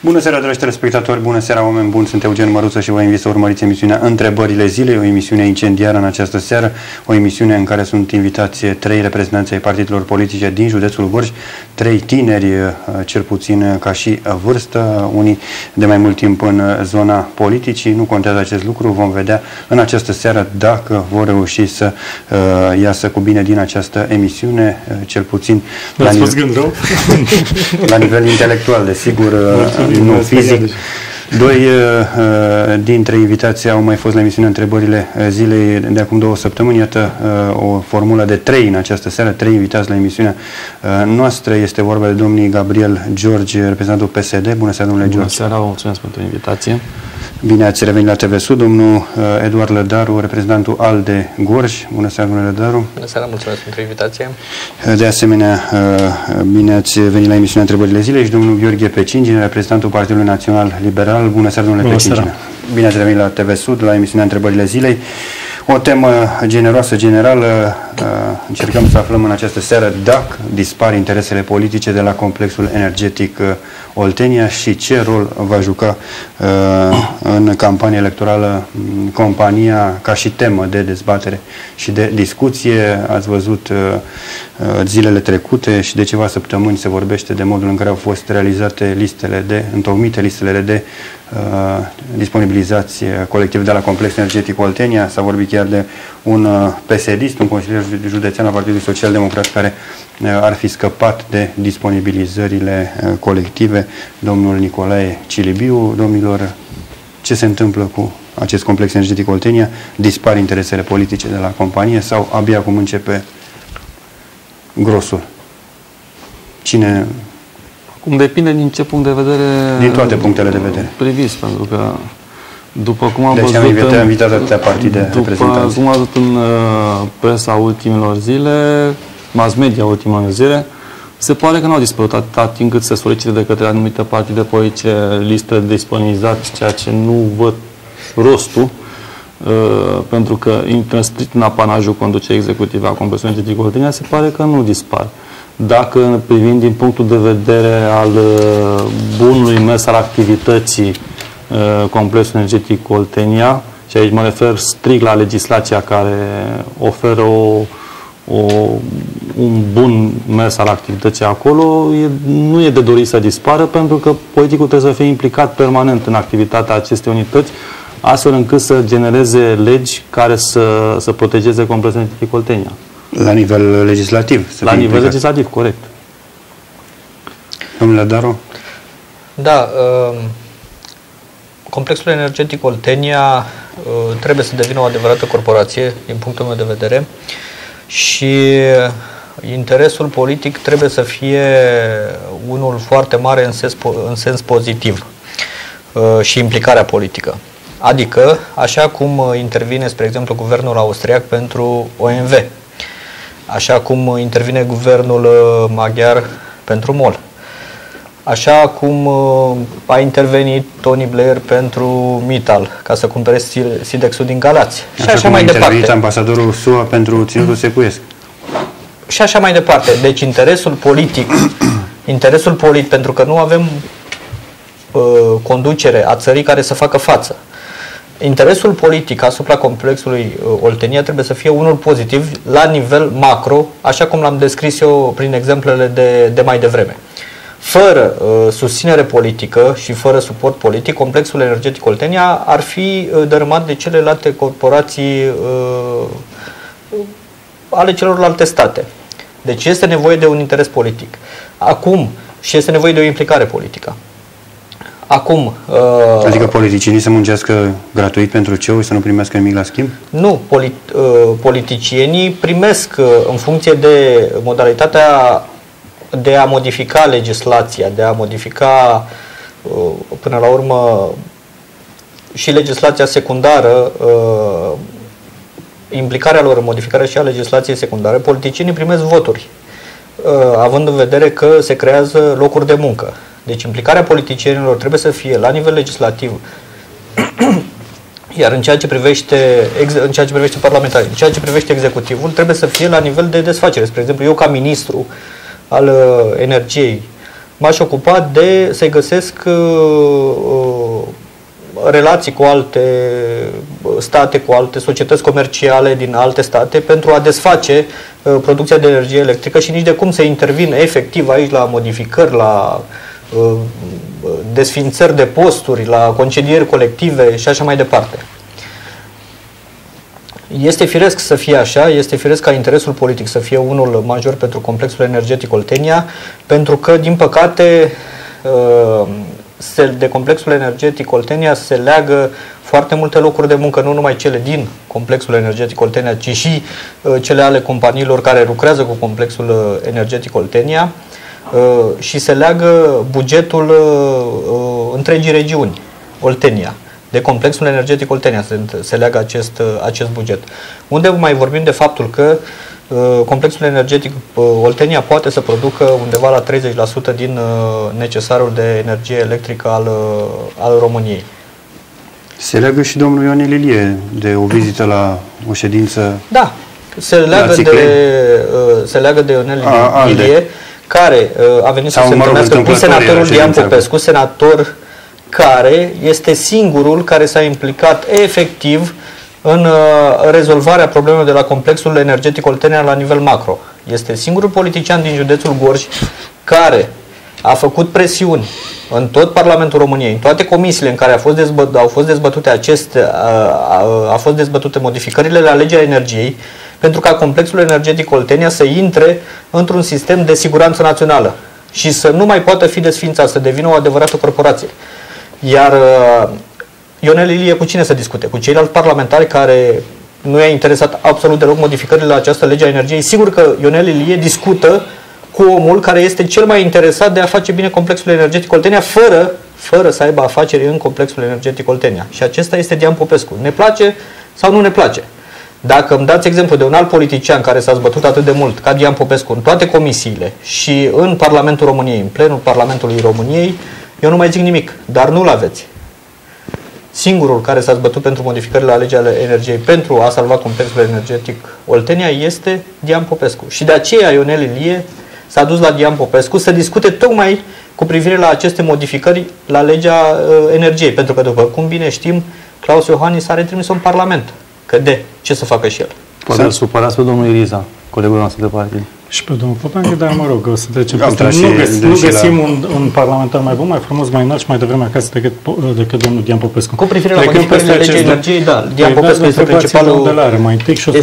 Bună seara, dragi telespectatori, bună seara, oameni buni, sunt Eugen Măruță și vă invit să urmăriți emisiunea Întrebările Zilei, o emisiune incendiară în această seară, o emisiune în care sunt invitați 3 reprezentanți ai partidelor politice din județul Gorj, 3 tineri, cel puțin ca și vârstă, unii de mai mult timp în zona politicii. Nu contează acest lucru, vom vedea în această seară dacă vor reuși să iasă cu bine din această emisiune, cel puțin la nivel intelectual, desigur, nu fizic. 2 dintre invitații au mai fost la emisiunea Întrebările Zilei de acum 2 săptămâni. Iată o formulă de 3 în această seară, 3 invitați la emisiunea noastră. Este vorba de domnii Gabriel George, reprezentantul PSD. Bună seara, domnule George. Bună seara, vă mulțumesc pentru invitație. Bine ați revenit la TV Sud. Domnul Eduard Lădaru, reprezentantul ALDE Gorj. Bună seara, domnule Lădaru. Bună seara, mulțumesc pentru invitație. De asemenea, bine ați venit la emisiunea Întrebările Zilei și domnul Gheorghe Pecingine, reprezentantul Partidului Național Liberal. Bună seara, domnule Pecingine. Bine ați revenit la TV Sud, la emisiunea Întrebările Zilei. O temă generoasă, generală. Încercăm să aflăm în această seară dacă dispar interesele politice de la complexul energetic Oltenia și ce rol va juca în campania electorală compania ca și temă de dezbatere și de discuție. Ați văzut zilele trecute și de ceva săptămâni se vorbește de modul în care au fost realizate întocmite listele de disponibilizație colectiv de la complexul energetic Oltenia. S-a vorbit chiar de un PSD-ist, un consilier județean al Partidului Social Democrat, care ar fi scăpat de disponibilizările colective, domnul Nicolae Cilibiu. Domnilor, ce se întâmplă cu acest complex energetic Oltenia? Dispar interesele politice de la companie sau abia acum începe grosul? Cine... Cum depinde din ce punct de vedere... Din toate punctele de vedere. Priviți, pentru că după cum am văzut... Deci am invitat atâtea partide reprezentanți. După cum am văzut în presa ultimilor zile, mass media ultimilor zile, se pare că nu au dispărut atâta timp cât se solicite de către anumite partide politice liste de disponibilizați, ceea ce nu văd rostul, pentru că intră strict în apanajul conducerii executive a complexului energetic Oltenia, se pare că nu dispar. Dacă privind din punctul de vedere al bunului mers al activității complexului energetic Oltenia, și aici mă refer strict la legislația care oferă un bun mers al activității acolo, nu e de dorit să dispară, pentru că politicul trebuie să fie implicat permanent în activitatea acestei unități, astfel încât să genereze legi care să protejeze complexul energetic Oltenia. La nivel legislativ? La nivel legislativ, corect. Domnule Daru? Da, complexul energetic Oltenia trebuie să devină o adevărată corporație, din punctul meu de vedere, și interesul politic trebuie să fie unul foarte mare în sens pozitiv și implicarea politică. Adică, așa cum intervine, spre exemplu, guvernul austriac pentru OMV, așa cum intervine guvernul maghiar pentru MOL, așa cum a intervenit Tony Blair pentru Mittal, ca să cumpere Sidex-ul din Galați. Și așa mai departe. A intervenit ambasadorul SUA pentru ținutul secuiesc. Și așa mai departe. Deci interesul politic, pentru că nu avem conducere a țării care să facă față. Interesul politic asupra complexului Oltenia trebuie să fie unul pozitiv la nivel macro, așa cum l-am descris eu prin exemplele de mai devreme. Fără susținere politică și fără suport politic, complexul energetic Oltenia ar fi dărâmat de celelalte corporații ale celorlalte state. Deci este nevoie de un interes politic. Acum, și este nevoie de o implicare politică. Acum... Adică politicienii să muncească gratuit pentru ce? Să nu primească nimic la schimb? Nu. Politicienii primesc în funcție de modalitatea de a modifica legislația, de a modifica până la urmă și legislația secundară, implicarea lor în modificarea și a legislației secundare, politicienii primesc voturi, având în vedere că se creează locuri de muncă. Deci implicarea politicienilor trebuie să fie la nivel legislativ, iar în ceea ce privește parlamentarii, în ceea ce privește executivul, trebuie să fie la nivel de desfacere. Spre exemplu, eu ca ministru al energiei m-aș ocupa de să-i găsesc relații cu alte state, cu alte societăți comerciale din alte state pentru a desface producția de energie electrică și nici de cum să intervin efectiv aici la modificări, la desfințări de posturi, la concedieri colective și așa mai departe. Este firesc să fie așa, este firesc ca interesul politic să fie unul major pentru complexul energetic Oltenia, pentru că, din păcate, de complexul energetic Oltenia se leagă foarte multe locuri de muncă, nu numai cele din complexul energetic Oltenia, ci și cele ale companiilor care lucrează cu complexul energetic Oltenia și se leagă bugetul întregii regiuni, Oltenia. De complexul energetic Oltenia se leagă acest buget. Unde mai vorbim de faptul că complexul energetic Oltenia poate să producă undeva la 30% din necesarul de energie electrică al României. Se leagă și domnul Ionel Ilie de o vizită la o ședință. Da, se leagă de Ionel Ilie, care a venit să se întâlnească cu senatorul Dian Popescu, senator care este singurul care s-a implicat efectiv în rezolvarea problemelor de la complexul energetic Oltenia la nivel macro. Este singurul politician din județul Gorj care a făcut presiuni în tot Parlamentul României, în toate comisiile în care au fost dezbătute modificările la legea energiei, pentru ca complexul energetic Oltenia să intre într-un sistem de siguranță națională și să nu mai poată fi desființat, să devină o adevărată corporație. Iar Ionel Ilie cu cine să discute? Cu ceilalți parlamentari care nu i-a interesat absolut deloc modificările la această lege a energiei? Sigur că Ionel Ilie discută cu omul care este cel mai interesat de a face bine complexul energetic Oltenia fără să aibă afaceri în complexul energetic Oltenia. Și acesta este Dian Popescu. Ne place sau nu ne place? Dacă îmi dați exemplu de un alt politician care s-a zbătut atât de mult ca Dian Popescu în toate comisiile și în Parlamentul României, în plenul Parlamentului României, eu nu mai zic nimic, dar nu-l aveți. Singurul care s-a zbătut pentru modificările la legea energiei pentru a salva complexul energetic Oltenia este Dian Popescu. Și de aceea Ionel Ilie s-a dus la Dian Popescu să discute tocmai cu privire la aceste modificări la legea energiei. Pentru că, după cum bine știm, Claus Iohannis a retrimis-o în Parlament. Că ce să facă și el? Poate îl supărați pe domnul Iriza, colegul nostru de partid. Și pe domnul Popanchi, dar mă rog, o să trecem peste. Nu găsim un parlamentar mai bun, mai frumos, mai înalt și mai devreme acasă decât domnul Dian Popescu. Cu privire la modificările legii energiei, da, Dian Popescu este principalul. Mai întâi și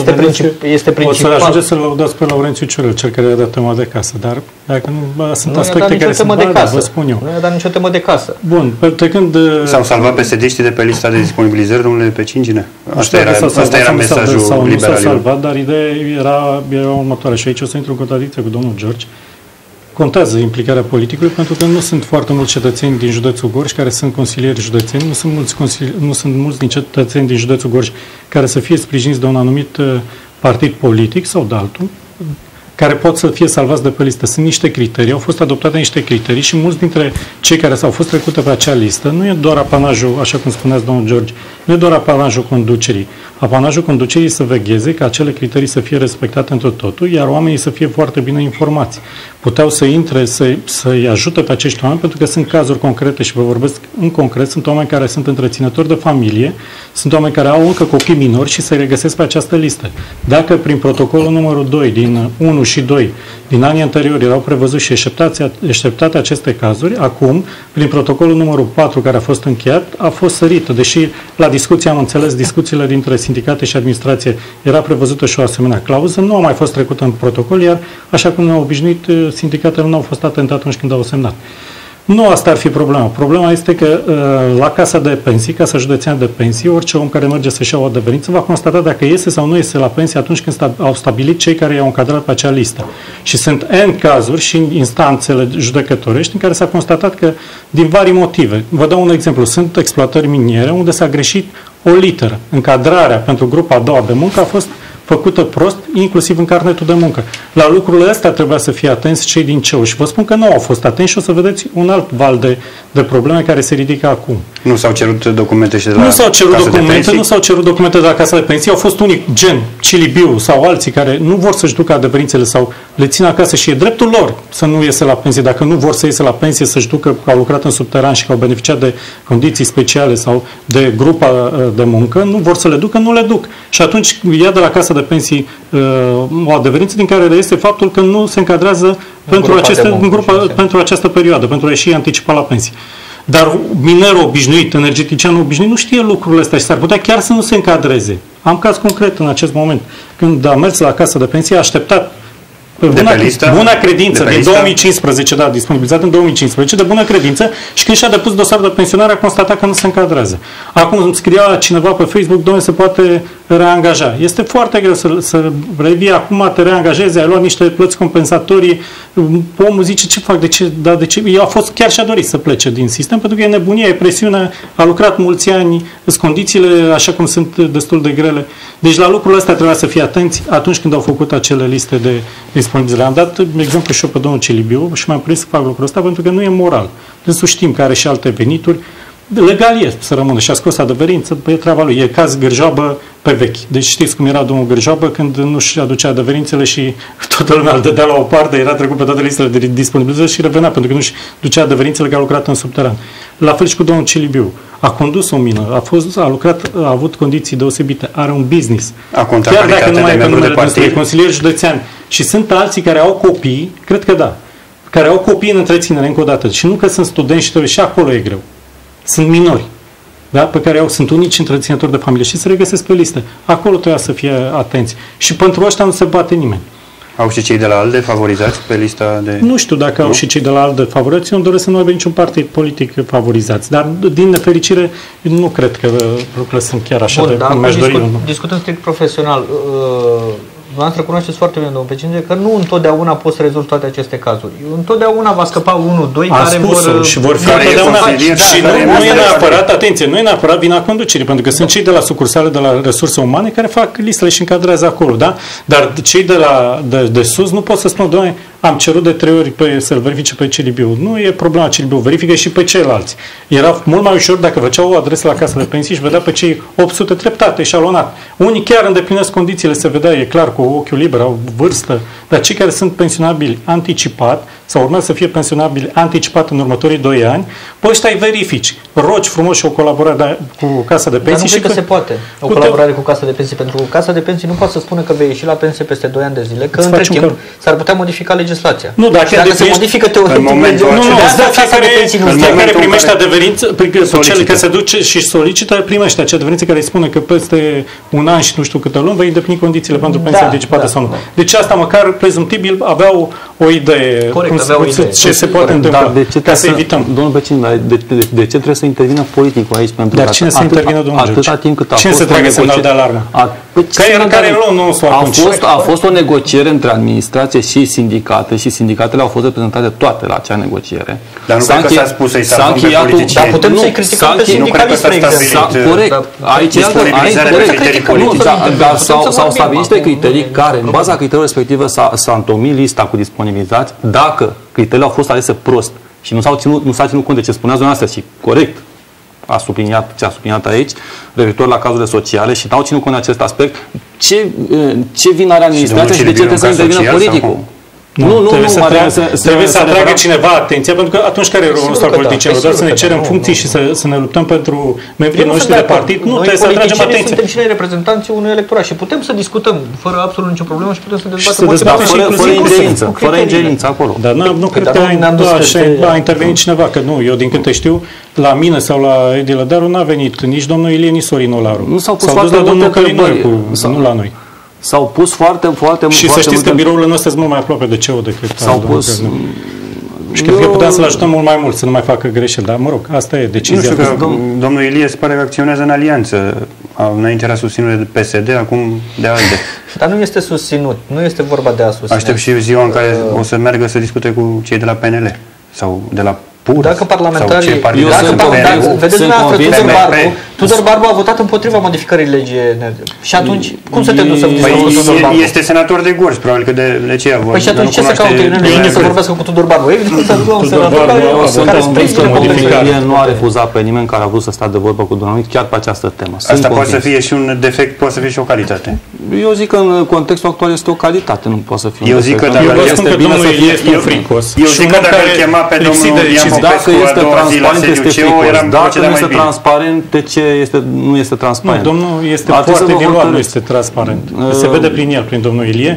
o să ajungeți să-l lăudați pe Laurențiu Ciurel, cel care i-a dat tema de casă, dar dacă nu, sunt aspecte care se vă spun eu. Nu i-a dat nicio temă de casă. Bun, trecând... S-au salvat PSD-știi de pe lista de disponibilizări, domnule Pecingine? Asta era mesajul liberal. Nu s-au salvat, dar ideea era următoarea și aici o să intru în contradicție cu domnul George. Contează implicarea politicului pentru că nu sunt foarte mulți cetățeni din județul Gorj care sunt consilieri județeni, nu sunt mulți din cetățeni din județul Gorj care să fie sprijiniți de un anumit partid politic sau de altul, care pot să fie salvați de pe listă. Sunt niște criterii, au fost adoptate niște criterii și mulți dintre cei care s-au fost trecute pe acea listă, nu e doar apanajul, așa cum spuneați domnul George, nu e doar apanajul conducerii. Apanajul conducerii să vegheze ca acele criterii să fie respectate întru totul, iar oamenii să fie foarte bine informați. Puteau să intre, să-i ajute pe acești oameni, pentru că sunt cazuri concrete și vă vorbesc în concret, sunt oameni care sunt întreținători de familie, sunt oameni care au încă copii minori și se regăsesc pe această listă. Dacă prin protocolul numărul 2 din 1 și 2 din anii anteriori erau prevăzut și exceptate aceste cazuri, acum, prin protocolul numărul 4 care a fost încheiat, a fost sărită, deși la discuție am înțeles discuțiile dintre sindicate și administrație era prevăzută și o asemenea clauză, nu a mai fost trecută în protocol, iar așa cum ne-au obișnuit, sindicatele nu au fost atentate atunci când au semnat. Nu asta ar fi problema. Problema este că la Casa de Pensii, Casa Județeană de Pensii, orice om care merge să-și ia o adeverință va constata dacă iese sau nu iese la pensie atunci când au stabilit cei care i-au încadrat pe acea listă. Și sunt N cazuri și în instanțele judecătorești în care s-a constatat că din vari motive. Vă dau un exemplu. Sunt exploatări miniere unde s-a greșit o literă. Încadrarea pentru grupa a doua de muncă a fost făcută prost, inclusiv în carnetul de muncă. La lucrurile astea trebuia să fie atenți cei din CEU și vă spun că nu au fost atenți și o să vedeți un alt val de probleme care se ridică acum. Nu s-au cerut documente și de la Nu s-au cerut Casa documente, nu s-au cerut documente de la Casa de Pensii, au fost unii, gen Cilibiu sau alții, care nu vor să-și ducă adeverințele sau le țin acasă și e dreptul lor să nu iese la pensie. Dacă nu vor să iese la pensie, să-și ducă că au lucrat în subteran și că au beneficiat de condiții speciale sau de grupa de muncă, nu vor să le ducă, nu le duc. Și atunci ia de la Casa de Pensii o adeverință din care este faptul că nu se încadrează pentru această perioadă, pentru a ieși anticipat la pensie. Dar minerul obișnuit, energeticianul obișnuit, nu știe lucrurile astea și s-ar putea chiar să nu se încadreze. Am caz concret în acest moment. Când a mers la Casa de Pensie, a așteptat bună credință, din 2015, da, disponibilizat în 2015, de bună credință, și când și-a depus dosarul de pensionare, a constatat că nu se încadrează. Acum îmi scria cineva pe Facebook, domnule, se poate reangaja. Este foarte greu să revii acum, te reangajezi, ai luat niște plăți compensatorii, omul zice, ce fac, de ce? El a fost, chiar și-a dorit să plece din sistem, pentru că e nebunie, e presiune, a lucrat mulți ani, sunt condițiile așa cum sunt destul de grele. Deci la lucrurile astea trebuia să fie atenți atunci când au făcut acele liste de disponibile. Am dat exemplu și eu pe domnul Cilibiu și m-am prins să fac lucrul ăsta pentru că nu e moral. Deci știm că are și alte venituri. Legal este să rămână și a scos adeverință, e treaba lui. E caz Gârjoabă pe vechi. Deci știți cum era domnul Gârjoabă când nu-și aducea adeverințele și toată lumea îl dădea la o parte, era trecut pe toate listele de disponibilitate și revenea pentru că nu-și ducea adeverințele că a lucrat în subteran. La fel și cu domnul Cilibiu. A condus o mină, a lucrat, a avut condiții deosebite, are un business. Chiar dacă nu mai e pe numele nostru, e consilier județean. Și sunt alții care au copii, cred că da, care au copii în întreținere, încă o dată. Și nu că sunt studenți și trebuie, și acolo e greu. Sunt minori, da? Pe care sunt unici întreținători de familie și se regăsesc pe listă. Acolo trebuie să fie atenți. Și pentru ăștia nu se bate nimeni. Au și cei de la ALDE favorizați pe lista de... Nu știu dacă au și cei de la ALDE favorizați. Eu nu doresc să nu aibă niciun partid politic favorizați. Dar, din nefericire, nu cred că lucrurile sunt chiar așa de cum mi-aș dori. Discutând strict profesional, dumneavoastră cunoașteți foarte bine, domnul Pecinge, că nu întotdeauna pot să rezolvi toate aceste cazuri. Întotdeauna va scăpa unul, doi care vor... și vor fi întotdeauna. Și nu e neapărat, atenție, nu e neapărat vina conducerii, pentru că sunt cei de la sucursale, de la resurse umane, care fac listele și încadrează acolo, da? Dar cei de sus nu pot să spună, doamne, am cerut de 3 ori să-l verifice pe Cilibiu. Nu e problema Cilibiu, verifică și pe ceilalți. Era mult mai ușor dacă făceau o adresă la Casa de Pensii și vedea pe cei 800 treptate, eșalonat. Unii chiar îndeplinesc condițiile, se vedea, e clar, cu ochiul liber, au vârstă, dar cei care sunt pensionabili anticipat sau urmează să fie pensionabili anticipat în următorii 2 ani, pe ăștia îi verifici. Rogi frumos și o colaborare cu Casa de Pensii. Dar nu cred că se poate o colaborare cu Casa de Pensii, pentru că Casa de Pensii nu poate să spună că vei ieși la pensie peste 2 ani de zile, că între timp s-ar putea modifica legislația. Nu, dacă se modifică teoretic fiecare primește adeverință, că se duce și solicită, primește acea adeverință care îi spune că peste un an și nu știu câte luni vei îndeplini condițiile pentru pensia anticipată sau nu. Deci asta măcar prezumtibil aveau o idee. Corect, aveau o idee. Ce se poate întâmpla, ca să evităm. Domnul Becin, de ce trebuie să intervină politicul aici? Pentru dar cine să intervină, domnul George? Atâta timp cât a cine fost să tragă semnal de alarmă? A fost o negociere între administrație și sindicate și sindicatele au fost reprezentate toate la acea negociere. Dar nu cred că s-a spus să-i salvăm pe politicieni. Dar putem să-i criticăm pe sindicaliști, de exemplu. Corect. Aici dar s-au stabilit niște criterii care, în baza criteriilor respective, s-a întomit lista cu disponibilizați. Dacă criteriile au fost alese prost și nu s-a ținut cont de ce spuneați dumneavoastră și corect a subliniat aici, referitor la cazurile sociale și n-au ținut cont de acest aspect, ce vină are administrația și de ce trebuie să intervină politicul? Trebuie să atragă cineva atenția, pentru că atunci care e rolul nostru al politicienilor? Doar să ne cerem funcții și să ne luptăm pentru membrii noștri de partid? Nu, trebuie să atragem atenția. Suntem și noi reprezentanții unui electorat și putem să discutăm fără absolut nicio problemă și putem să dezbatem fără ingerință acolo. Dar nu cred că a intervenit cineva, că nu, eu din câte știu, la mine sau la Edi Lădaru n-a venit nici domnul Ilie, nici Sorin Olaru. S-au dus la domnul Călinoiu, nu la noi. S-au pus foarte și să știți că birourile noastre sunt mult mai aproape de CEU decât s-au pus. Și cred că puteam să-l ajutăm mult mai mult, să nu mai facă greșeli, dar mă rog, asta e decizia. Nu știu că domnul Ilie se pare că acționează în alianță. Înainte era susținut de PSD, acum de ALDE. Dar nu este susținut, nu este vorba de a susține. Aștept și ziua în care o să meargă să discute cu cei de la PNL sau de la pur? Dacă parlamentarii... Vedeți dumneavoastră, Tudor Barbu a votat împotriva modificării legii energetice. Și atunci, cum să te duci să Tudor Barbu? Este senator de Gorj, probabil că de ce a vorbit. Păi și atunci ce să caute Iulian să vorbească cu Tudor Barbu? Evident să ducă un senator care nu a refuzat pe nimeni care a vrut să stea de vorbă cu dumneavoastră chiar pe această temă. Asta poate să fie și un defect, poate să fie și o calitate. Eu zic că în contextul actual este o calitate, nu poate să fie. Eu zic că este bine să fie un fricos. Eu zic că dacă îl chema pe domnul Ian Popescu a doua zi la sediu CEO, era proceda mai bine. Transparent, de ce nu este transparent? Nu, domnul este foarte din luat, nu este transparent. Se vede prin el, prin domnul Ilie.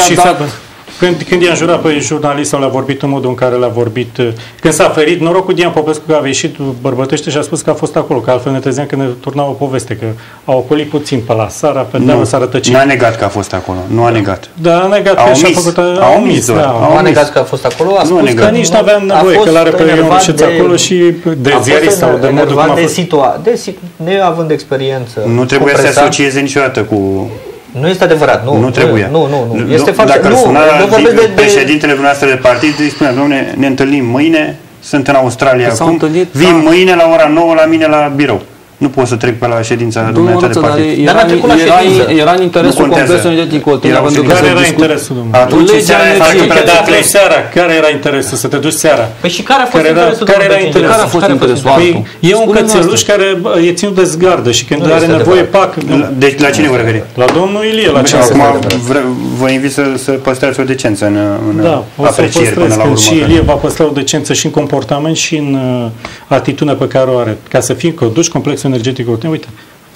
Când i-a înjurat pe jurnalist sau l-a vorbit în modul în care l-a vorbit, când s-a ferit, norocul Dian Popescu că a ieșit bărbătește și a spus că a fost acolo, că altfel ne trezeam că ne turna o poveste, că au ocolit puțin pe la Sara, pe dealul s-a rătăcit. Nu a negat că a fost acolo, nu a negat. Da, a negat că și-a făcut... A omis. Nu a negat că a fost acolo, a spus că nici nu avea nevoie, că l-are pe Ion Rușeț acolo și de ziarist sau de modul cum a fost. Neavând experiență. Nu trebuie să se asocieze niciodată cu... Nu este adevărat, nu. Nu trebuie. Nu. Este foarte... Dacă îl suna de președintele dumneavoastră de partid, îi spunea, dom'le, ne întâlnim mâine, sunt în Australia acum, vin mâine la ora 9 la mine la birou. Nu pot să trec pe la ședința dumneavoastră de partid. Era în interesul complexului energetic Oltenia. Care era interesul, domnule? Atunci seara. Care era interesul? Să te duci seara. Păi și care a fost interesul? Care a fost interesul? E un cățeluș care e ținut de zgardă și când are nevoie, pac. Deci la cine vă referi? La domnul Ilie. Acum vă invit să păstrați o decență în aprecieri până la urmă. Și Ilie va păstra o decență și în comportament și în atitudinea pe care o are. Ca să fie că duci complexul energetic Oltenia, uite,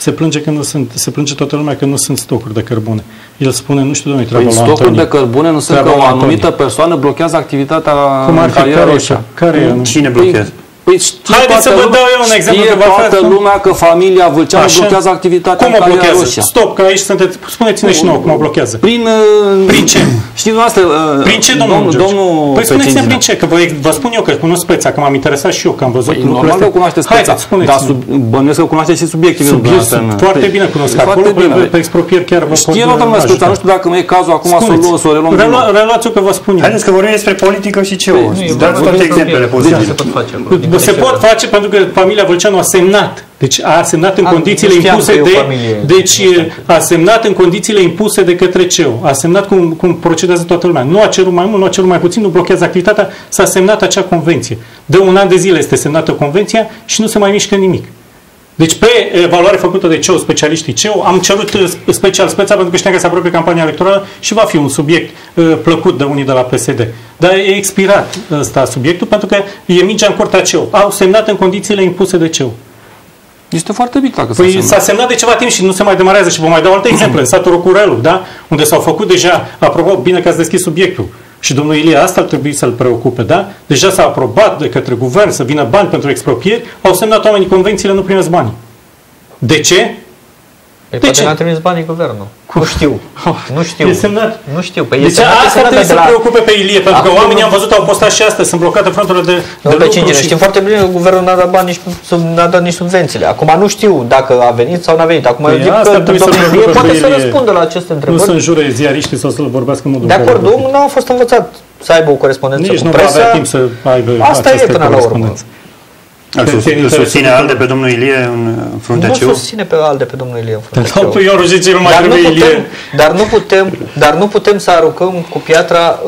se plânge toată lumea că nu sunt stocuri de cărbune. El spune, nu știu, domnule, treaba lui Antonie. Stocuri de cărbune nu sunt că o anumită persoană blochează activitatea în Cariera Roșia. Cine blochează? Haideți să vă dau eu un exemplu. Știe toată lumea că familia Vâlceanu blochează activitatea în Cariera Roșia. Stop, că aici sunteți. Spuneți-ne și nouă cum o blochează. Prin ce? Știți dumneavoastră... Prin ce, domnul? Păi spuneți-ne prin ce, că vă spun eu că cunosc speța, că m-am interesat și eu, că am văzut lucrurile astea. Normal că cunoașteți speța, dar bănuiesc că cunoașteți și subiectul. Foarte bine cunosc acolo, pe expropieri chiar vă pot... Știe toată lumea speța, nu știu dacă nu e cazul acum să o reluăm. Reluați-o că vă spun eu. Haideți că vorbim despre politică și ce o. Dați toate exemplele posibile. Se pot face pentru că familia Vâlceanu a semnat. Deci a semnat în condițiile impuse de... Deci a semnat în condițiile impuse de către CEU. A semnat cum procedează toată lumea. Nu a cerut mai mult, nu a cerut mai puțin, nu blochează activitatea. S-a semnat acea convenție. De un an de zile este semnată convenția și nu se mai mișcă nimic. Deci pe evaluare făcută de CEU, specialiștii CEU, am cerut special speța pentru că știam că se apropie campania electorală și va fi un subiect plăcut de unii de la PSD. Dar e expirat ăsta subiectul pentru că e mingea în curtea CEU. Au semnat în condițiile impuse de CEU. Este foarte bine dacă s-a semnat de ceva timp și nu se mai demarează. Și vă mai dau alte exemple. În satul Rocurelu, da? Unde s-au făcut deja, apropo, bine că ați deschis subiectul. Și domnul Ilie asta ar trebui să-l preocupe, da? Deja s-a aprobat de către guvern să vină bani pentru expropieri, au semnat oamenii convențiile, nu primesc banii. De ce? Păi poate n-a trimis banii guvernul. Nu știu. E semnat. Nu știu. Păi deci asta trebuie să preocupe pe Ilie, pentru că oamenii am văzut, au postat și astăzi, sunt blocate fronturile de lucruri. Știm foarte bine că guvernul n-a dat bani, n-a dat nici subvențiile. Acum nu știu dacă a venit sau n-a venit. Acum eu zic că domnul Ilie poate să răspundă la aceste întrebări. Nu să înjure ziariștii sau să-l vorbească în modul de acord, omul nu a fost învățat să aibă o corespondență nici cu presa. Nici nu avea timp să aibă asta e până la urmă. Îl susține ALDE pe domnul Ilie în fruntea CEU? Nu susține pe ALDE pe domnul Ilie în fruntea CEU. Păi eu rujiți nu mai trebuie Ilie. Dar nu putem să aruncăm cu piatra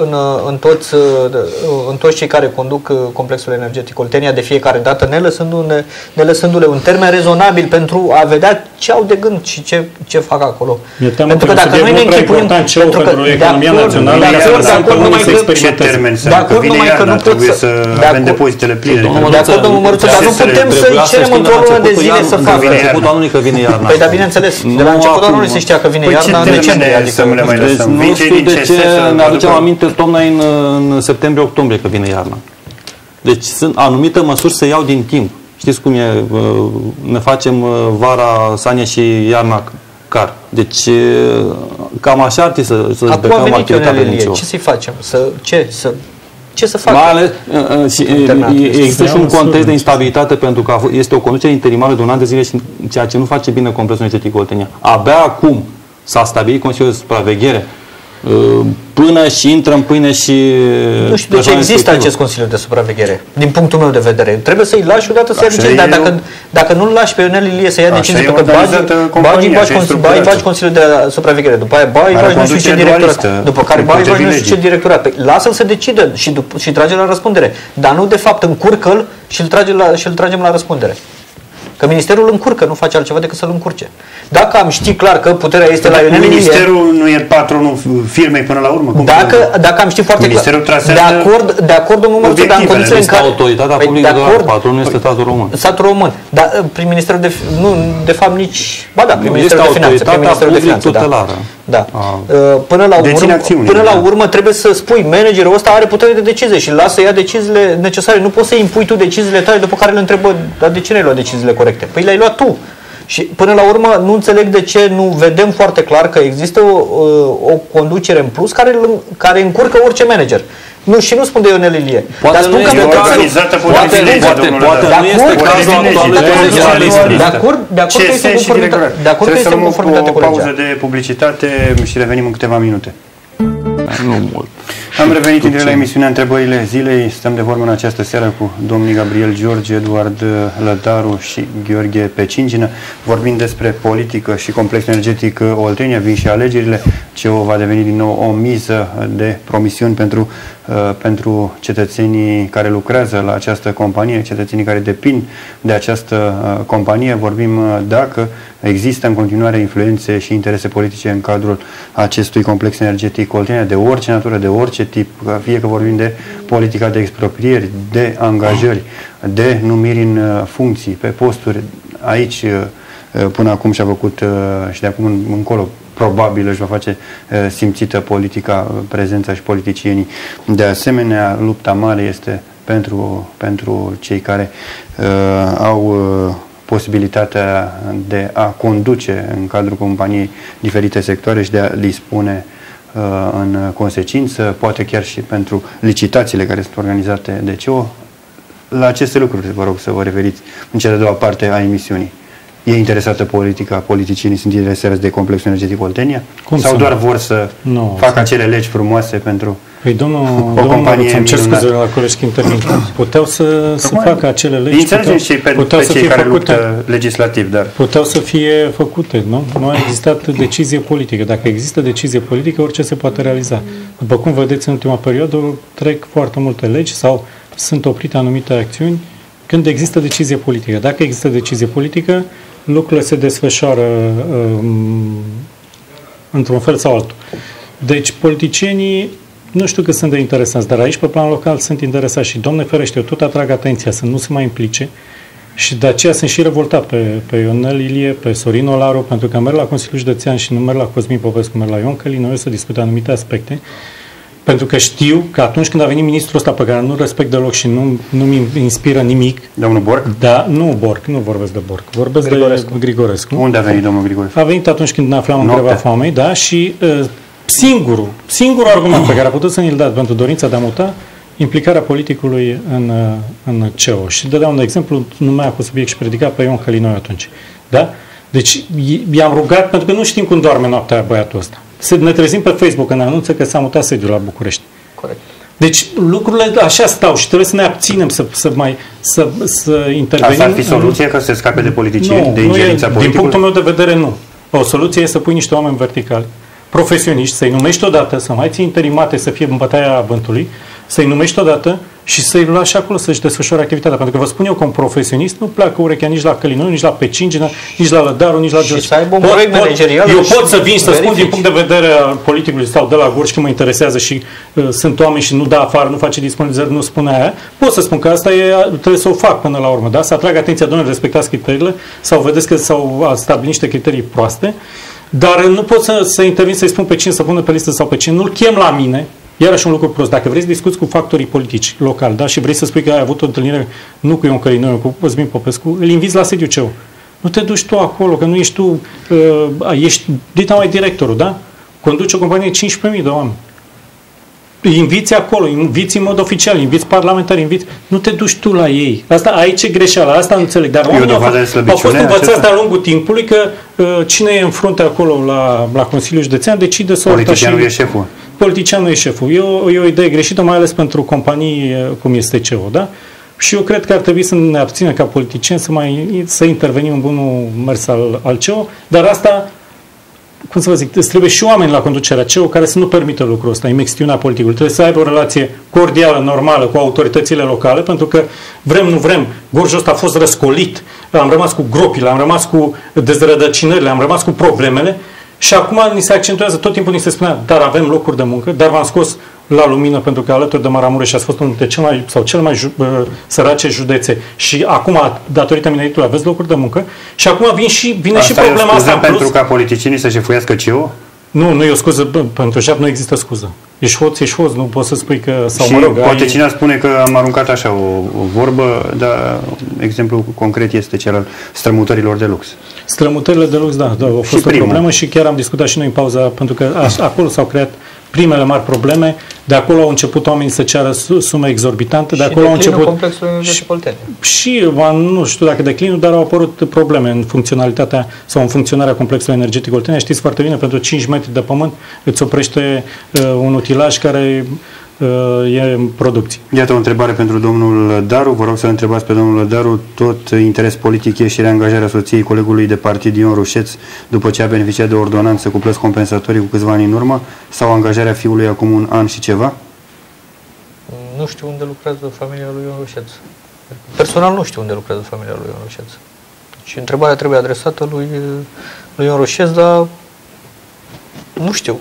în toți cei care conduc complexul energetic Oltenia de fiecare dată, ne lăsându-le un termen rezonabil pentru a vedea ce au de gând și ce fac acolo. Pentru că dacă noi ne închipuim pentru economia națională, ce termen să că vine iarna, trebuie să avem depozitele pline. De acord, domnul Măruță, dar nu putem să-i cerem într-o lună de zile să facă. La începutul anului că vine iarna. Păi, dar bineînțeles, de la începutul anului se știa că vine iarna în decembrie. Adică nu știu de ce ne aducem aminte tocmai în septembrie-octombrie că vine iarna. Deci sunt anumite măsuri se iau din timp. Știți cum e? Ne facem vara sanie și iarna car. Deci cam așa ar trebui să zbecăm activitatea din CEU. Ce să-i facem? Ce să facă? Există și un context de instabilitate pentru că este o conducere interimară de un an de zile, ceea ce nu face bine complexul energetic Oltenia. Abia acum s-a stabilit Consiliul de Supraveghere până și intră în pâine și... Nu știu de ce există acest Consiliu de Supraveghere, din punctul meu de vedere. Trebuie să-i lași odată să ia decizii, dar dacă nu-l lași pe Ionel Ilie să ia decizii, pentru că bagi Consiliul de Supraveghere, după aia bagi nu știu ce directorat, după care bagi nu știu ce directorat. Lasă-l să decidă și trage la răspundere, dar nu de fapt încurcă-l și îl tragem la răspundere. Că ministerul îl încurcă, nu face altceva decât să-l încurce. Dacă am ști clar că puterea este la Ionel Ilie... Ministerul nu e patronul firmei până la urmă? Dacă am ști foarte clar... De acord, domnul Mărțu, dar în condițiile în care... Autoritatea publică doar patronul este statul român. Statul român. Dar prin Ministerul de... Nu, de fapt nici... Ba da, prin Ministerul de Finanțe. Prin Ministerul de Finanțe, da. Până la urmă trebuie să spui, managerul ăsta are putere de decizie și lasă să ia deciziile necesare. Nu poți să impui tu deciziile tale după care le întrebă, dar de ce n-ai luat deciziile corecte? Păi le-ai luat tu. Și până la urmă nu înțeleg de ce nu vedem foarte clar că există o conducere în plus care încurcă orice manager. Și nu spun de Ionel Ilie. Poate dar spun că poate nu este cazul actual. De acord că este în conformitate cu legea. O pauză de publicitate și revenim în câteva minute. Nu mult. Am revenit în la emisiunea Întrebările Zilei. Stăm de vorbă în această seară cu domnii Gabriel George, Eduard Lădaru și Gheorghe Pecingină, vorbind despre politică și complex energetic Oltenia. Vin și alegerile, ce va deveni din nou o miză de promisiuni pentru cetățenii care lucrează la această companie, cetățenii care depind de această companie. Vorbim dacă există în continuare influențe și interese politice în cadrul acestui complex energetic Oltenia, de orice natură, de orice tip, fie că vorbim de politica de exproprieri, de angajări, de numiri în funcții, pe posturi. Aici până acum și-a făcut și de acum încolo probabil își va face simțită politica, prezența și politicienii. De asemenea, lupta mare este pentru cei care au posibilitatea de a conduce în cadrul companiei diferite sectoare și de a dispune în consecință, poate chiar și pentru licitațiile care sunt organizate de CEO. La aceste lucruri vă rog să vă referiți în cea de-a doua parte a emisiunii. E interesată politica, politicienii sunt interesați de complexul energetic Oltenia? Sau doar vor să facă acele legi frumoase pentru o companie îmi cer scuze la colegi că intervin. Puteau să facă acele legi. Înțelegem și pe cei care luptă legislativ, dar... Puteau să fie făcute, nu? Nu a existat decizie politică. Dacă există decizie politică, orice se poate realiza. După cum vedeți, în ultima perioadă trec foarte multe legi sau sunt oprite anumite acțiuni când există decizie politică. Dacă există decizie politică, lucrurile se desfășoară într-un fel sau altul. Deci, politicienii, nu știu că sunt de interesați, dar aici, pe plan local, sunt interesați și, Doamne ferește, eu tot atrag atenția să nu se mai implice și de aceea sunt și revoltat pe Ionel Ilie, pe Sorin Olaru, pentru că merg la Consiliul Județean și nu merg la Cosmin Popescu, merg la Ion Călin, noi o să discutăm anumite aspecte, pentru că știu că atunci când a venit ministrul ăsta pe care nu respect deloc și nu-mi inspiră nimic... Domnul Borc? Da, nu Borc, nu vorbesc de Borc, vorbesc de Grigorescu. Unde a venit domnul Grigorescu? A venit atunci când ne aflam în greva foamei, da, și singurul argument pe care a putut să ne-l dați pentru dorința de a muta, implicarea politicului în CEO. Și dădea un exemplu, numea cu subiect și predica pe Ion Călinoi atunci. Da? Deci i-am rugat, pentru că nu știm cum doarme noaptea băiatul ăsta. Ne trezim pe Facebook când anunță că s-a mutat sediul la București. Corect. Deci lucrurile așa stau și trebuie să ne abținem să intervenim. Asta ar fi soluția ca să se scape de politicieni, de ingerința politicului? Din punctul meu de vedere, nu. O soluție e să pui niște oameni verticali, profesioniști, să-i numești odată, să mai ții interimate, să fie în bătaia vântului, să-i numești odată și să-i lași acolo să-și desfășoare activitatea. Pentru că vă spun eu, că un profesionist nu pleacă urechea nici la Călinoi, nici la Pecingină, nici la Lădaru, nici la George. Și să aibă un proiect managerial. Eu pot să vin să spun din punct de vedere al politicului sau de la Gorj că mă interesează și sunt oameni și nu dă afară, nu face disponibilizări, nu spune aia. Pot să spun că asta trebuie să o fac până la urmă, da? Să atrag atenția, doamne, respectați criteriile sau vedeți că s-au stabilit niște criterii proaste. Dar nu pot să intervin să-i spun pe cine să pună pe listă sau pe cine. Nu-l chem la mine. Iarăși un lucru prost. Dacă vrei să discuți cu factorii politici locali, da, și vrei să spui că ai avut o întâlnire nu cu Ion Călinoi, cu Cosmin Popescu, îl inviți la sediu CEO. Nu te duci tu acolo, că nu ești tu, ești dita mai directorul, da? Conduci o companie 15.000 de oameni. inviți acolo, inviți în mod oficial, inviți parlamentari, nu te duci tu la ei. Aici e greșeala, asta nu înțeleg. Dar oamenii au fost învățați de-a lungul timpului că cine e în frunte acolo la Consiliul Județean decide sorta. Politicianul e șeful. Politicianul e șeful. E o idee greșită, mai ales pentru companii cum este CEO, da? Și eu cred că ar trebui să ne abținem ca politicieni să intervenim în bunul mers al CEO, dar asta, cum să vă zic, trebuie și oameni la conducerea CEO care să nu permită lucrul ăsta, imixtiunea politicului. Trebuie să aibă o relație cordială, normală cu autoritățile locale, pentru că vrem, nu vrem, Gorjul ăsta a fost răscolit, am rămas cu gropile, am rămas cu dezrădăcinările, am rămas cu problemele și acum ni se accentuează, tot timpul ni se spunea, dar avem locuri de muncă, dar v-am scos la lumină pentru că alături de Maramureș ați fost unul dintre cel mai sărace județe și acum, datorită mineritului, aveți locuri de muncă și acum vine și problema asta. Pentru ca politicienii să șefuiască CEO? Nu e o scuză, pentru șef nu există scuză. Ești hoț, nu poți să spui că... Sau, și poate cineva spune că am aruncat așa o vorbă, dar exemplu concret este cel al strămutărilor de lux. Strămutările de lux, da, au fost o problemă și chiar am discutat și noi în pauza, pentru că acolo s-au creat primele mari probleme, de acolo au început oamenii să ceară sume exorbitante, de acolo au început complexul energetic Oltenia. Și nu știu dacă declinul, dar au apărut probleme în funcționalitatea sau în funcționarea complexului energetic Oltenia. Știți foarte bine, pentru 5 metri de pământ îți oprește un utilaj care e în producție. Iată o întrebare pentru domnul Daru. Vă rog să întrebați pe domnul Daru. Tot interes politic e și reangajarea soției colegului de partid Ion Roșeț după ce a beneficiat de ordonanță cu plăți compensatorii cu câțiva ani în urmă sau angajarea fiului acum un an și ceva? Nu știu unde lucrează familia lui Ion Roșeț. Personal nu știu unde lucrează familia lui Ion Roșeț. Și întrebarea trebuie adresată lui Ion Roșeț, dar nu știu.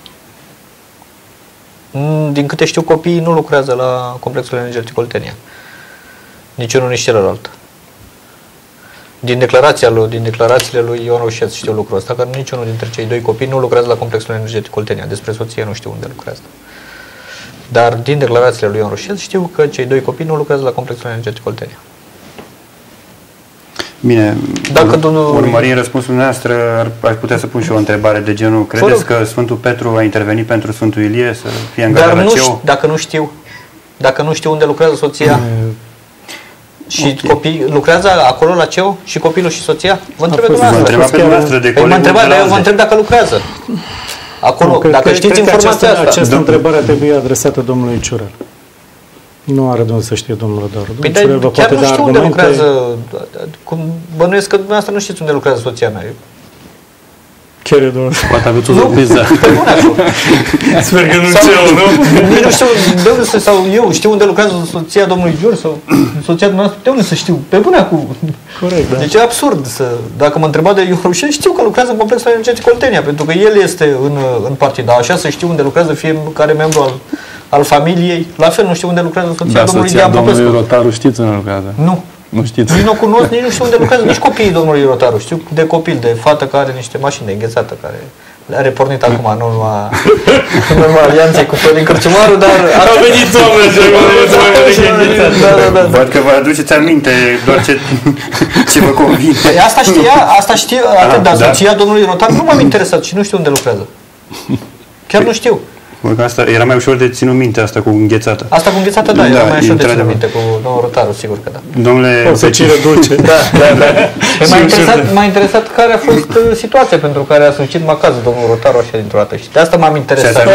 Din câte știu, copiii nu lucrează la complexul energetic Oltenia. Nici unul, nici celălalt. Din declarațiile lui Ion Roșeț știu lucrul ăsta, că niciunul dintre cei doi copii nu lucrează la complexul energetic Oltenia. Despre soție nu știu unde lucrează. Dar din declarațiile lui Ion Roșeț știu că cei doi copii nu lucrează la complexul energetic Oltenia. Bine, urmărind răspunsul dumneavoastră, aș putea să pun și o întrebare de genul, credeți că Sfântul Petru a intervenit pentru Sfântul Ilie să fie angajat la CEO? Dacă nu știu unde lucrează soția și copii, lucrează acolo la CEO și copilul și soția? Vă întreb dumneavoastră de colegul de la eu vă întreb dacă lucrează. Acolo, dacă știți informația asta. Această întrebare trebuie adresată domnului Ciurel. Nu are de unde să știe domnul Daru. Păi chiar nu știu unde lucrează. Bănuiesc că dumneavoastră nu știți unde lucrează soția mea. Chiar e, domnul. Poate aveți o surpriză. Sper că nu CEO, nu? Nu știu de unde sau eu știu unde lucrează soția domnului Giurgiu sau soția dumneavoastră. De unde să știu? Pe bune acum. Corect, da. Deci e absurd să... Dacă mă întreba de Ion Roșeț, știu că lucrează în complexul energetic Oltenia, pentru că el este în partid. Dar așa să știu unde lucrează fiecare membru al familiei. La fel, nu știu unde lucrează soția domnului Diablu Popescu. Domnului Rotaru știți unde lucrează? Nu. Nu știți. Nici nu o cunosc, nici nu știu unde lucrează, nici copiii domnului Rotaru. Știu de copil, de fată care are niște mașini de înghețată, care le-a repornit acum în urma alianței cu Florin Cărciumaru, dar... A venit omul da. Văd că vă aduceți aminte doar ce vă convine. Asta știa, atât, dar soția domnului Rotaru nu m-am interesat și nu știu unde lucrează. Chiar nu știu. Asta era mai ușor de ținut minte, asta cu înghețată. Asta cu înghețată, da, era mai ușor de ținut minte, cu domnul Rotaru, sigur că da. Domnule... O să cire dulce. Da. M-a interesat care a fost situația pentru care a sucit macazul domnul Rotaru așa dintr-o dată. Și de asta m-am interesat.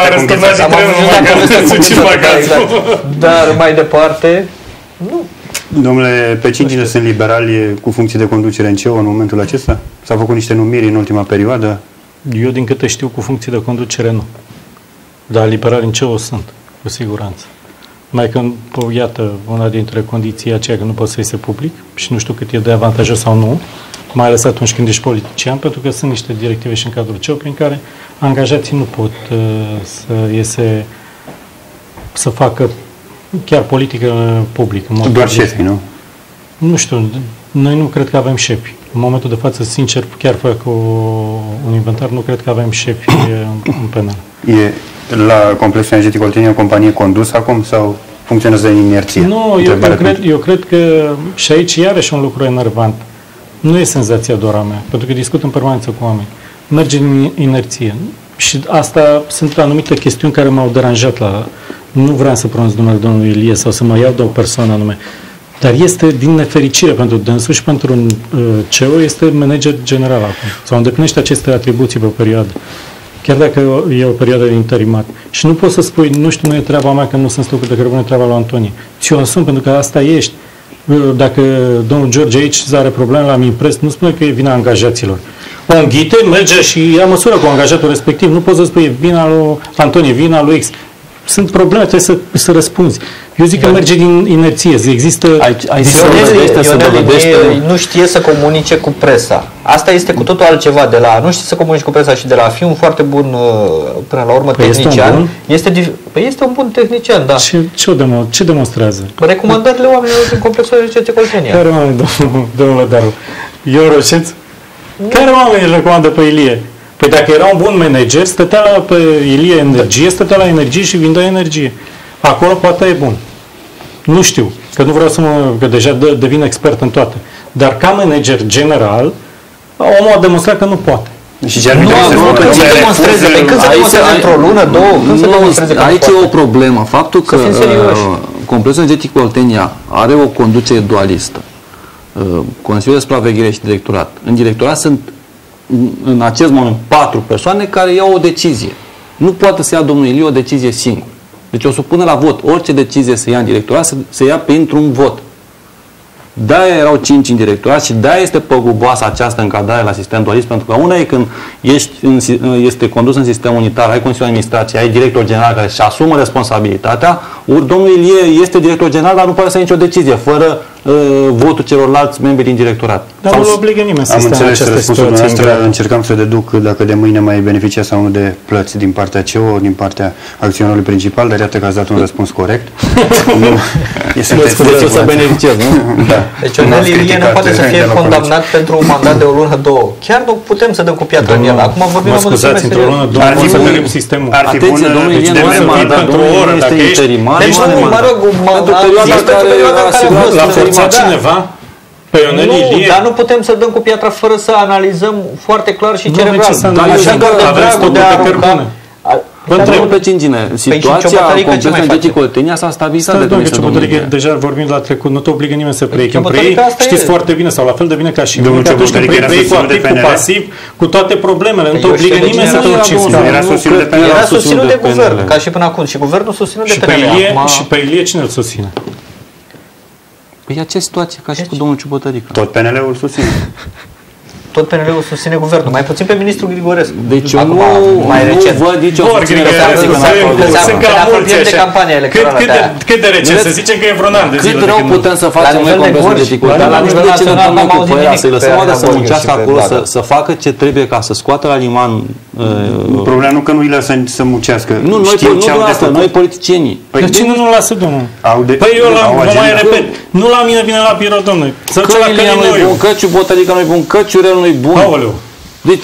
Dar mai departe, nu. Domnule, pe cine sunt liberali cu funcții de conducere în CEO în momentul acesta? S-au făcut niște numiri în ultima perioadă? Eu, din câte știu, cu funcții de conducere, nu. Dar liberali în CEO sunt, cu siguranță. Mai că, iată, una dintre condiții aceea că nu poți să iese public și nu știu cât e de avantajos sau nu, mai ales atunci când ești politician, pentru că sunt niște directive și în cadrul CEO prin care angajații nu pot să facă chiar politică publică. Doar șefii, nu? Nu știu, noi nu cred că avem șefi. În momentul de față, sincer, chiar fac un inventar, nu cred că avem șefi în penal. E la complexul energetic Oltenia o companie condusă acum sau funcționează în inerție? Nu, eu cred că și aici iarăși un lucru enervant. Nu e senzația doar a mea, pentru că discut în permanență cu oameni. Merge în inerție. Și asta sunt anumite chestiuni care m-au deranjat la... Nu vreau să pronunț numele domnului Ilie sau să mă iau de o persoană anume. Dar este din nefericire pentru dânsul și pentru un CEO, este manager general acum. Sau îndeplinește aceste atribuții pe o perioadă. Chiar dacă e o perioadă de interimat. Și nu poți să spui, nu știu, nu e treaba mea că nu sunt stocuri de cărbune, treaba lui Antonie. Ți-o asum pentru că asta ești. Dacă domnul George aici are probleme la Minpres, nu spune că e vina angajaților. O înghite, merge și ia măsură cu angajatul respectiv. Nu poți să spui vina lui Antonie, vina lui X. Sunt probleme, trebuie să răspunzi. Eu zic că merge din inerție. Există... Ionel nu știe să comunice cu presa. Asta este cu totul altceva. De la nu știe să comunice cu presa și de la a fi un foarte bun, până la urmă, tehnician. Este un bun tehnician, da. Ce demonstrează? Recomandările oamenilor din complexul energetic Oltenia. Care oameni, domnule Daru? Ion Roșeț? Care oameni îl recomandă pe Ilie? Păi dacă era un bun manager, stătea pe Ilie Energie, stătea la energie și vindea energie. Acolo poate e bun. Nu știu, că nu vreau că deja devin expert în toate. Dar ca manager general, omul a demonstrat că nu poate. Și când se demonstreze? Într-o lună, două? Când se demonstreze? Aici e o problemă. Faptul că Complexul Energetic Oltenia are o conducere dualistă. Consiliul de Supraveghere și Directorat. În directorat sunt în acest moment 4 persoane care iau o decizie. Nu poate să ia domnul Ilie o decizie singur. Deci o să pună la vot. Orice decizie se ia în directorat, se ia printr-un vot. De-aia erau 5 în directorat și de-aia este păguboasă această încadrare la sistem dualist, pentru că una e când este condus în sistem unitar, ai Consiliul de Administrație, ai director general care își asumă responsabilitatea, domnul Ilie este director general, dar nu poate să ia nicio decizie, fără votul celorlalți membri din directorat. Dar nu obligă nimeni să stea în această situație. Încercam să deduc dacă de mâine mai beneficia sau nu de plăți din partea CEO, din partea acționarului principal, dar iată că ați dat un răspuns corect. Să beneficiez, nu? Da. Deci Ionel Ilie nu poate să fie condamnat pentru un mandat de o lună, două. Chiar nu putem să dăm cu piatra în el. Acum vorbim o scuzați, într-o lună, două, să vedem sistemul. Atenție, domnul Ilie nu are mandat, domnul Ilie este interimar. Deci nu, mă rog, pentru perioada care l-a forțat cineva pe Ionel Ilie. Dar nu putem să dăm cu piatra fără să analizăm foarte clar și cerebral. Așa că aveți tot de cărbune. Întrebăm pe Cingine. Situația Complexului Energetic Oltenia s-a stabilizat de domnul Ilie. Deja vorbim la trecut, nu te obligă nimeni să preiei. Când preiei, știți foarte bine, sau la fel de bine ca și mine, că atunci când preiei cu activ, cu pasiv, cu toate problemele, nu te obligă nimeni să te urci în scaun. Era susținut de guvern, ca și până acum. Și guvernul susținut de PNL. Și pe Ilie cine îl susține? Păi e aceeași situație ca și cu domnul Ciubătărică. Tot PNL-ul susține. Tot PNL-ul susține guvernul, mai puțin pe ministrul Grigorescu. Deci eu nu văd nicio susținere sunt cam mulți așa. Cât de recent? Să zicem că e vreun an de zile. Cât rău putem să facem noi Complexul Energetic Oltenia, dar la nivel național n-am auzit nimic. Să-i lăsăm oameni să muncească acolo, să facă ce trebuie ca să scoată la liman. Problema nu că nu îi lasă să muncească. Nu, noi politicienii. De ce nu lasă, domnul? Păi eu vă mai repet, nu la mine vine la birou, domnule. Să duce la Călinoiu. Că Ciubătărică nu-i bun, că Ciurel nu-i bun. Aoleu. Deci,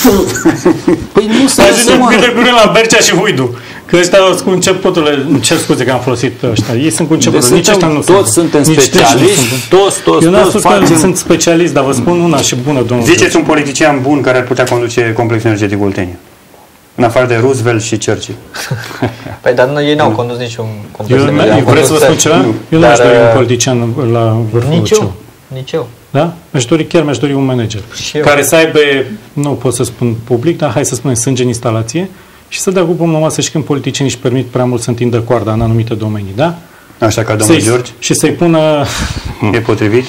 păi nu se ajungem cât de curând la Bercea și Huidu. Că ăștia sunt cu începuturile, îmi cer scuze că am folosit ăștia, ei sunt cu începuturile, nici ăștia nu sunt. Toți suntem specialiști, toți Eu n-am spus că sunt specialist, dar vă spun una și bună, domnul. Ziceți un politician bun care ar putea conduce Complexul Energetic Oltenia. În afară de Roosevelt și Churchill. Păi, dar ei n-au condus niciun complex energetic. Vreți să vă spun ceva? Eu nu aș dori un politician la vârful CEO. Nici eu. Da? Mi-aș dori un manager care să aibă, nu pot să spun public, dar hai să spunem sânge în instalație și să dea cu pumnul masă și când politicienii își permit prea mult să întindă coarda în anumite domenii, da? Așa ca domnul George. Și să-i pună... E potrivit?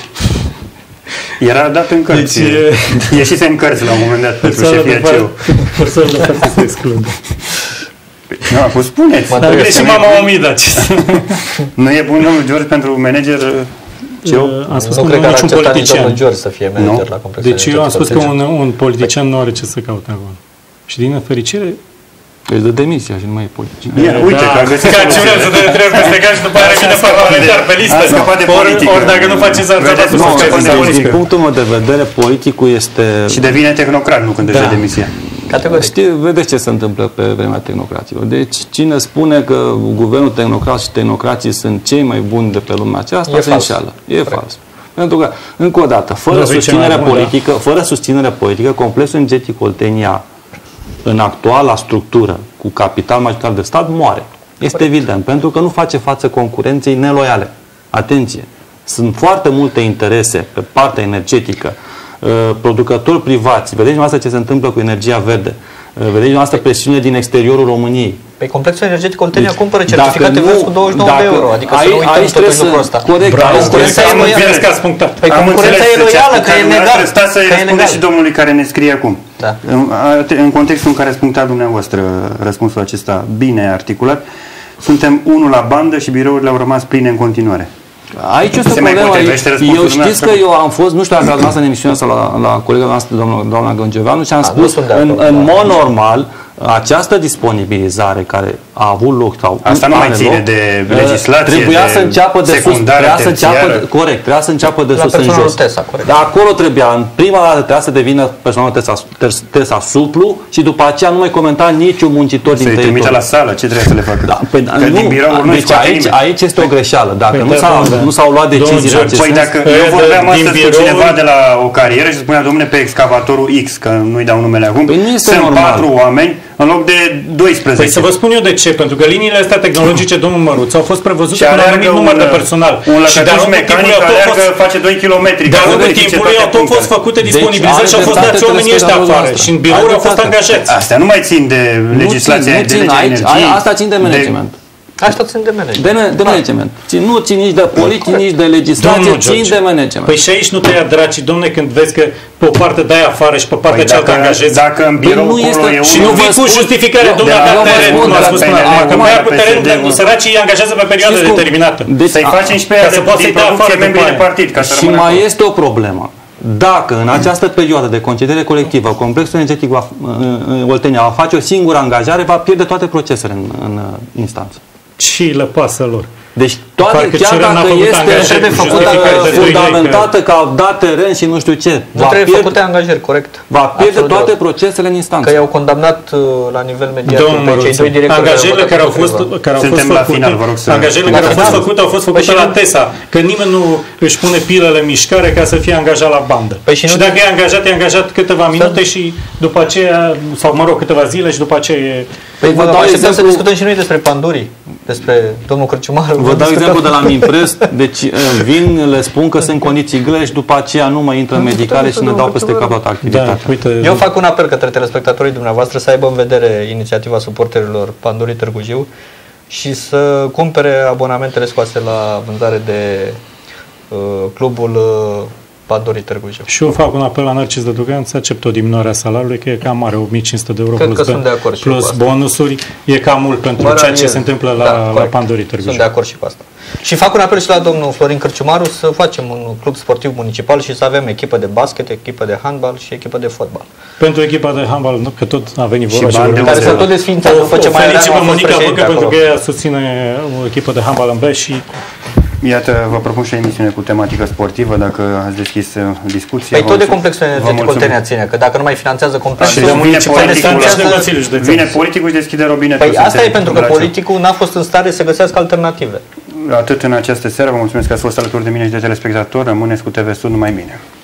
Era dat în cărți. Deci, ieșise în cărți la un moment dat pentru șefia CEO. Persoanele de față se exclud. Nu, acum spuneți. Dar greșit mama Omida. Nu e bun domnul George pentru manager CEO? Am spus că nu ar accepta nici domnul George să fie manager la Complexul Energetic. Deci eu am spus că un politician nu are ce să caute acolo. Și din nefericire își dă demisia și nu mai e politician. Uite, că a găsit ca ce vreau să te întreb peste cap și după aia vine parlamentar pe listă. Ori dacă nu faceți altă din punctul meu de vedere, politicul este... Și devine tehnocrat, nu când își dă demisia. Vedeți ce se întâmplă pe vremea tehnocraților. Deci cine spune că guvernul tehnocrat și tehnocrații sunt cei mai buni de pe lumea aceasta, se înșeală. E fals. Pentru că, încă o dată, fără susținere politică, Complexul Energetic Oltenia în actuala structură cu capital majoritar de stat moare. Este evident, pentru că nu face față concurenței neloiale. Atenție! Sunt foarte multe interese pe partea energetică, producători privați. Vedeți dumneavoastră ce se întâmplă cu energia verde. Vedeți dumneavoastră presiune din exteriorul României. Pe complexul energetic Oltenia cumpără certificate verzi cu 29 de euro. Adică să nu uităm totuși lucrul ăsta. Corect. Concurența e loială. Păi concurența e loială, că e legal. Stați să-i răspundeți și domnului care ne scrie acum. Da. În contextul în care ați punctat dumneavoastră răspunsul acesta bine articulat, suntem unul la bandă și birourile au rămas pline în continuare. Aici este o problemă. Eu știți că eu am fost, nu știu dacă ați rămas în emisiunea sau la colega noastră, doamna Gângeveanu, și am spus, în mod normal, această disponibilizare care a avut loc sau asta nu mai ține de legislație, trebuia să înceapă de sus, trebuia să înceapă de sus în jos. Dar acolo trebuia, în prima dată trebuia să devină personalul TESA suplu și după aceea nu mai comenta niciun muncitor din teritoriu. Să-i trimită la sală, ce trebuie să le facă? Da, deci aici este o greșeală. Dacă nu s-au luat deciziile acestea. Păi dacă eu vorbeam astăzi cu cineva de la o carieră și spunea, domnule, pe excavatorul X, că nu-i dau numele acum, sunt 4 oameni în loc de 12. Păi să vă spun eu de ce. Pentru că liniile astea tehnologice, domnul Măruț, au fost prevăzute cu un anumit număr de personal. Un lăcătuș mecanic face 2 km. De-a lungul timpului au tot fost făcute disponibilizări și au fost dați oamenii ăștia afară. Și în birouri au fost angajați. Astea nu mai țin de legislația de legea energiei. Asta țin de management. Asta țin de management. De management. Nu țin nici de politici, nici de legislație, țin de management. Păi și aici nu te ia draci, domne, când vezi că pe o parte dai afară și pe partea cealaltă angajezi. Dacă în birou acolo e și nu vii cu justificare, domnule, pe teren, nu a spus până acum. Dacă pe teren, săracii îi angajează pe perioadă determinată. Să-i facem și pe aia din producție membrii de partid. Și mai este o problemă. Dacă în această perioadă de concediere colectivă complexul energetic Oltenia va face o singură angajare, va pierde toate procesele în instanță. Și le pasă lor. Deci toate, chiar dacă este fundamentată că au dat teren și nu știu ce, nu trebuie făcute angajări, corect. Va pierde toate procesele în instanță. Că i-au condamnat la nivel mediatic pe cei doi directori. Angajările care au fost făcute au fost făcute la TESA, că nimeni nu își pune pilele în mișcare ca să fie angajat la bandă. Și dacă e angajat câteva minute și după aceea, sau mă rog, câteva zile și după aceea e... Păi vă așteptăm să discutăm și noi despre Pandurii, despre domnul Cărciumaru. Vă dau exemplu de la Minprest, deci vin, le spun că sunt condiții grele și după aceea nu mai intră în medicale și ne dau peste cap toată activitatea. Eu fac un apel către telespectatorii dumneavoastră să aibă în vedere inițiativa suporterilor Pandurii Târgu Jiu și să cumpere abonamentele scoase la vânzare de clubul Pandurii Târgu Jiu. Și eu fac un apel la Narcis Dădugan să accepte o diminuare a salariului, că e cam mare, 1500 de euro plus bonusuri, e cam mult pentru ceea ce se întâmplă la Pandurii Târgu Jiu. Sunt de acord și cu asta. Și fac un apel și la domnul Florin Cărciumaru să facem un club sportiv municipal și să avem echipă de basket, echipă de handbal și echipă de fotbal. Pentru echipa de handbal, că tot a venit vorba și care să tot desfințat după ce mai era Monica Băcă, pentru că ea susține o echipă de handbal în B și... Iată, vă propun și o emisiune cu tematică sportivă, dacă ați deschis discuția. Păi tot de complexul energetic Oltenia ține, că dacă nu mai finanțează complexul... Vine politicul și deschide robinetul. Păi asta e pentru că politicul n-a fost în stare să găsească alternative. Atât în această seară, vă mulțumesc că ați fost alături de mine și de telespectatori, rămâneți cu TV Sud, numai bine.